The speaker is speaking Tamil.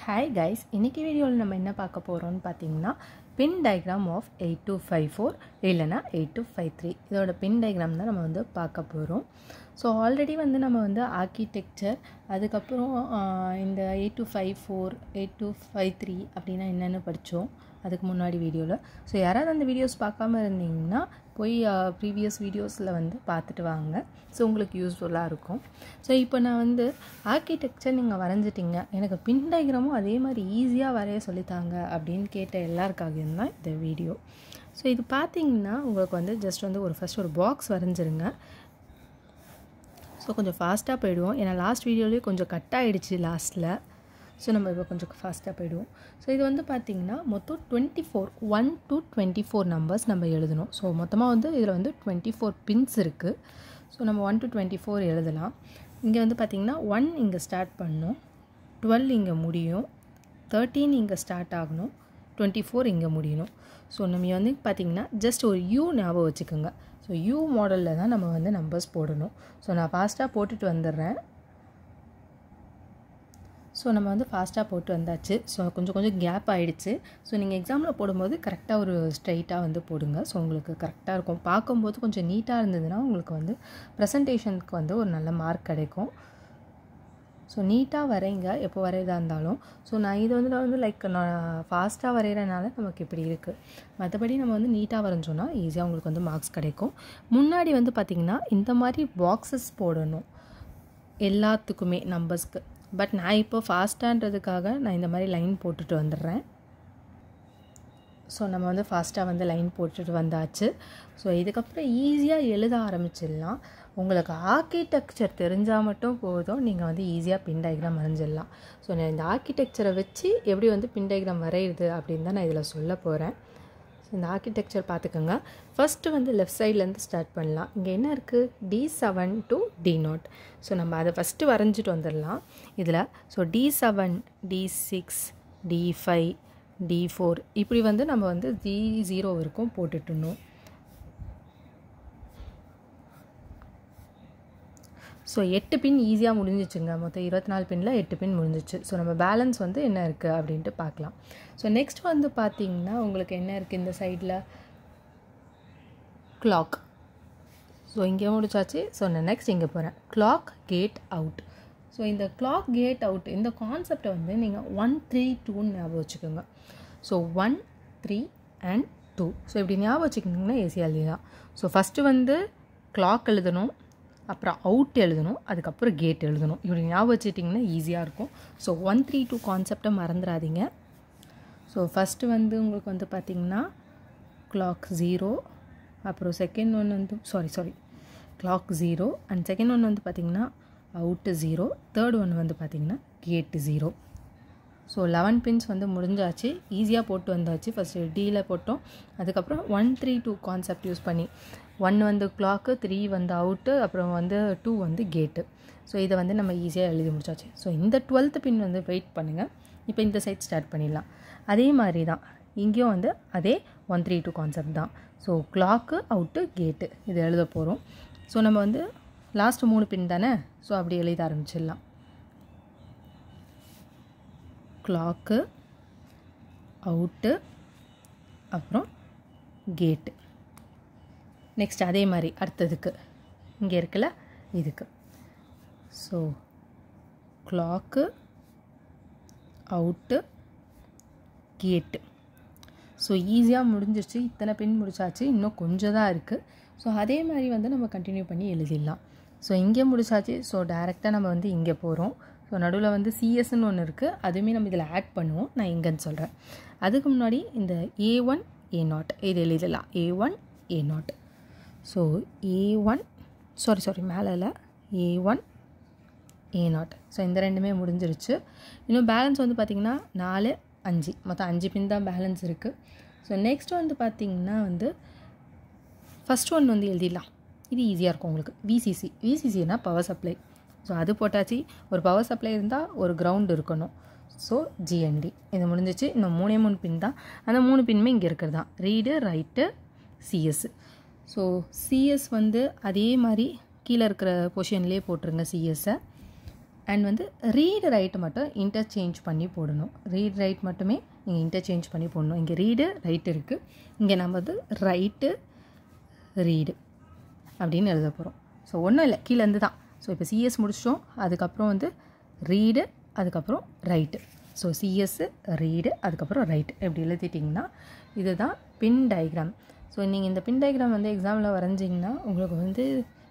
Hi guys, இன்னைக்கு வீடியோவில் நம்ம என்ன பார்க்க போகிறோம்னு பார்த்தீங்கன்னா பின் டயக்ராம் ஆஃப் 8254 இல்லைனா 8253 இதோட பின் டயக்ராம் தான் நம்ம வந்து பார்க்க போகிறோம். ஸோ ஆல்ரெடி வந்து நம்ம வந்து ஆர்கிடெக்சர் அதுக்கப்புறம் இந்த 8254 8253 அப்படின்னா என்னென்னு படித்தோம் அதுக்கு முன்னாடி வீடியோவில். ஸோ யாராவது அந்த வீடியோஸ் பார்க்காம இருந்தீங்கன்னா போய் ப்ரீவியஸ் வீடியோஸில் வந்து பார்த்துட்டு வாங்க. ஸோ உங்களுக்கு யூஸ்ஃபுல்லாக இருக்கும். ஸோ இப்போ நான் வந்து ஆர்கிடெக்சர் நீங்கள் வரைஞ்சிட்டிங்க, எனக்கு பின் டயக்ராமும் அதே மாதிரி ஈஸியாக வரைய சொல்லித்தாங்க அப்படின்னு கேட்ட எல்லாருக்காகவும் தான் இந்த வீடியோ. ஸோ இது பார்த்தீங்கன்னா உங்களுக்கு வந்து ஜஸ்ட் வந்து ஃபஸ்ட் ஒரு பாக்ஸ் வரைஞ்சிருங்க. ஸோ கொஞ்சம் ஃபாஸ்ட்டாக போயிடுவோம், ஏன்னா லாஸ்ட் வீடியோலேயே கொஞ்சம் கட் ஆகிடுச்சு லாஸ்ட்டில். ஸோ நம்ம இப்போ கொஞ்சம் ஃபாஸ்ட்டாக போயிடுவோம். ஸோ இது வந்து பார்த்திங்கன்னா மொத்தம் 1 to 24 நம்பர்ஸ் நம்ம எழுதணும். ஸோ மொத்தமாக வந்து இதில் வந்து 24 பின்ஸ் இருக்குது. ஸோ நம்ம 1 to 24 எழுதலாம். இங்கே வந்து பார்த்திங்கன்னா 1 இங்கே ஸ்டார்ட் பண்ணணும், 12 இங்கே முடியும், 13 இங்கே ஸ்டார்ட் ஆகணும், 24 இங்கே முடியணும். ஸோ நம்ம வந்து பார்த்திங்கன்னா ஜஸ்ட் ஒரு யூ ஞாபகம் வச்சுக்கோங்க. ஸோ யூ மாடலில் தான் நம்ம வந்து நம்பர்ஸ் போடணும். ஸோ நான் ஃபாஸ்ட்டாக போட்டுட்டு வந்துடுறேன். ஸோ நம்ம வந்து ஃபாஸ்ட்டாக போட்டு வந்தாச்சு. ஸோ கொஞ்சம் கேப் ஆகிடுச்சு. ஸோ நீங்கள் எக்ஸாமில் போடும்போது கரெக்டாக ஒரு ஸ்ட்ரைட்டாக வந்து போடுங்க. ஸோ உங்களுக்கு கரெக்டாக இருக்கும். பார்க்கும்போது கொஞ்சம் நீட்டாக இருந்ததுன்னா உங்களுக்கு வந்து ப்ரெசன்டேஷனுக்கு வந்து ஒரு நல்ல மார்க் கிடைக்கும். ஸோ நீட்டாக வரைங்க எப்போ வரையதாக இருந்தாலும். ஸோ நான் இது வந்து லைக் நான் ஃபாஸ்ட்டாக வரைகிறனால நமக்கு இப்படி இருக்குது. மற்றபடி நம்ம வந்து நீட்டாக வரைஞ்சோன்னா ஈஸியாக உங்களுக்கு வந்து மார்க்ஸ் கிடைக்கும். முன்னாடி வந்து பார்த்திங்கன்னா இந்த மாதிரி பாக்ஸஸ் போடணும் எல்லாத்துக்குமே நம்பர்ஸ்க்கு. பட் நான் இப்போ ஃபாஸ்ட்டான்றதுக்காக நான் இந்த மாதிரி லைன் போட்டுட்டு வந்துடுறேன். ஸோ நம்ம வந்து ஃபாஸ்ட்டாக வந்து லைன் போட்டுட்டு வந்தாச்சு. ஸோ இதுக்கப்புறம் ஈஸியாக எழுத ஆரம்பிச்சிடலாம். உங்களுக்கு ஆர்கிடெக்சர் தெரிஞ்சால் மட்டும் போதும், நீங்கள் வந்து ஈஸியாக பின் டயக்ராம் வரைஞ்சிடலாம். ஸோ நான் இந்த ஆர்கிடெக்சரை வச்சு எப்படி வந்து பின் டயக்ராம் வரையுது அப்படின்னு தான் நான் இதில் சொல்ல போகிறேன். ஸோ இந்த ஆர்கிடெக்சர் பார்த்துக்கோங்க. ஃபஸ்ட்டு வந்து லெஃப்ட் சைட்லேருந்து ஸ்டார்ட் பண்ணலாம். இங்கே என்ன இருக்குது, D7 to D0. ஸோ நம்ம அதை ஃபஸ்ட்டு வரைஞ்சிட்டு வந்துடலாம் இதில். So D7, D6, D5, D4 இப்படி வந்து நம்ம வந்து D0 வரைக்கும் போட்டுட்டணும். ஸோ 8 பின் ஈஸியாக முடிஞ்சிச்சுங்க. மொத்தம் 24 பின்னில் 8 பின் முடிஞ்சிச்சு. ஸோ நம்ம பேலன்ஸ் வந்து என்ன இருக்குது அப்படின்ட்டு பார்க்கலாம். ஸோ நெக்ஸ்ட் வந்து பார்த்திங்கன்னா உங்களுக்கு என்ன இருக்குது இந்த சைடில், கிளாக். ஸோ இங்கே முடிச்சாச்சு. ஸோ நான் நெக்ஸ்ட் இங்கே போகிறேன், கிளாக் கேட் அவுட். ஸோ இந்த கிளாக் கேட் அவுட் இந்த கான்செப்டை வந்து நீங்கள் 1, 3, 2ன்னு ஞாபகம் வச்சுக்கோங்க. So 1, 3 and 2. ஸோ இப்படி ஞாபகம் வச்சுக்கிட்டிங்கன்னா ஈஸியாக எழுதலாம். ஸோ ஃபஸ்ட்டு வந்து கிளாக் எழுதணும், அப்புறம் அவுட் எழுதணும், அதுக்கப்புறம் கேட் எழுதணும். இப்படி ஞாபகம் வச்சுட்டிங்கன்னா ஈஸியாக இருக்கும். ஸோ 1, 3, 2 கான்செப்டை மறந்துடாதீங்க. ஸோ ஃபஸ்ட்டு வந்து உங்களுக்கு வந்து பார்த்திங்கன்னா கிளாக் 0, அப்புறம் செகண்ட் ஒன் வந்து கிளாக் 0 அண்ட் செகண்ட் ஒன் வந்து பார்த்திங்கன்னா அவுட்டு 0, தேர்ட் ஒன் வந்து பார்த்திங்கன்னா கேட்டு 0. ஸோ 11 பின்ஸ் வந்து முடிஞ்சாச்சு, ஈஸியாக போட்டு வந்தாச்சு. ஃபஸ்ட்டு Dயில் போட்டோம், அதுக்கப்புறம் 1, 3, 2 கான்செப்ட் யூஸ் பண்ணி 1 வந்து கிளாக்கு, 3 வந்து அவுட்டு, அப்புறம் வந்து 2 வந்து கேட்டு. ஸோ இதை வந்து நம்ம ஈஸியாக எழுதி முடிச்சாச்சு. ஸோ இந்த 12th பின் வந்து வெயிட் பண்ணுங்கள். இப்போ இந்த சைட் ஸ்டார்ட் பண்ணிடலாம். அதே மாதிரி தான் இங்கேயும் வந்து அதே 1, 3, 2 கான்செப்ட் தான். ஸோ கிளாக்கு, அவுட்டு, கேட்டு இது எழுத போகிறோம். ஸோ நம்ம வந்து லாஸ்ட்டு 3 பின் தானே, ஸோ அப்படி எழுத ஆரம்பிச்சிடலாம். கிளாக்கு, அவுட்டு, அப்புறம் கேட்டு. நெக்ஸ்ட் அதே மாதிரி அடுத்ததுக்கு இங்கே இருக்குல்ல இதுக்கு. So clock, out, gate. So ஈஸியாக முடிஞ்சிருச்சு. இத்தனை பின் முடிச்சாச்சு, இன்னும் கொஞ்சம் தான் இருக்குது. ஸோ அதே மாதிரி வந்து நம்ம கண்டினியூ பண்ணி எழுதிடலாம். ஸோ இங்கே முடிச்சாச்சு. ஸோ டைரெக்டாக நம்ம வந்து இங்கே போகிறோம். ஸோ நடுவில் வந்து சிஎஸ்ன்னு ஒன்று இருக்குது, அதுவுமே நம்ம இதில் ஆட் பண்ணுவோம், நான் இங்கேன்னு சொல்கிறேன். அதுக்கு முன்னாடி இந்த A1, A0 இது எழுதலாம். A1, A0. ஸோ A1 மேலே இல்லை, A1, A0. ஸோ இந்த ரெண்டுமே முடிஞ்சிருச்சு. இன்னும் பேலன்ஸ் வந்து பார்த்திங்கன்னா 4, 5 மொத்தம் 5 பின் தான் பேலன்ஸ் இருக்குது. ஸோ நெக்ஸ்ட் வந்து பார்த்திங்கன்னா வந்து ஃபஸ்ட் ஒன் வந்து எழுதிடலாம். இது ஈஸியாக இருக்கும் உங்களுக்கு. விசிசினா பவர் சப்ளை. ஸோ அது போட்டாச்சு. ஒரு பவர் சப்ளை இருந்தால் ஒரு கிரவுண்ட் இருக்கணும். ஸோ GND இது முடிஞ்சிச்சு. இன்னும் 3 பின் தான். அந்த 3 பின்மே இங்கே இருக்கிறது தான், read, write, CS. So CS வந்து அதே மாதிரி கீழே இருக்கிற பொசிஷன்லேயே போட்டுருங்க சிஎஸ்ஸை. அண்ட் வந்து ரீடு ரைட்டு மட்டும் இன்டர்சேஞ்ச் பண்ணி போடணும். ரீட் ரைட் மட்டுமே நீங்கள் இன்டர்சேஞ்ச் பண்ணி போடணும். இங்கே ரீடு ரைட் இருக்குது, இங்கே நம்ம வந்து ரைட்டு ரீடு அப்படின்னு எழுத போகிறோம். ஸோ ஒன்றும் இல்லை, கீழேருந்து தான். ஸோ இப்போ சிஎஸ் முடிச்சிட்டோம், அதுக்கப்புறம் வந்து ரீடு, அதுக்கப்புறம் ரைட்டு. ஸோ சிஎஸ்ஸு ரீடு, அதுக்கப்புறம் ரைட்டு எப்படி எழுதிட்டிங்கன்னா இதுதான் பின் டயக்ராம். ஸோ நீங்கள் இந்த பின் டயக்ராம் வந்து எக்ஸாமில் வரைஞ்சிங்கன்னா உங்களுக்கு வந்து